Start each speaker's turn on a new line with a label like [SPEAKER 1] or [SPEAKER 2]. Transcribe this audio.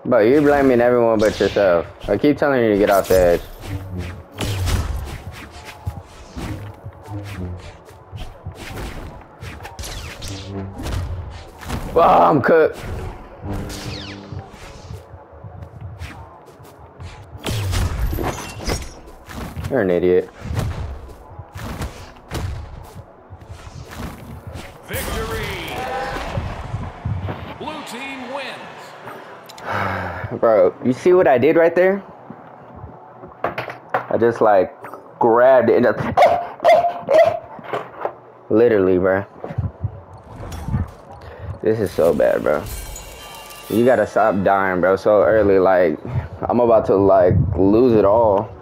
[SPEAKER 1] Bro, you're blaming everyone but yourself. I keep telling you to get off the edge. Oh, I'm cooked. You're an idiot.
[SPEAKER 2] Victory! Blue team wins.
[SPEAKER 1] Bro, you see what I did right there? I just like grabbed it. Literally, bro. This is so bad, bro. You gotta stop dying, bro, so early. Like, I'm about to, like, lose it all.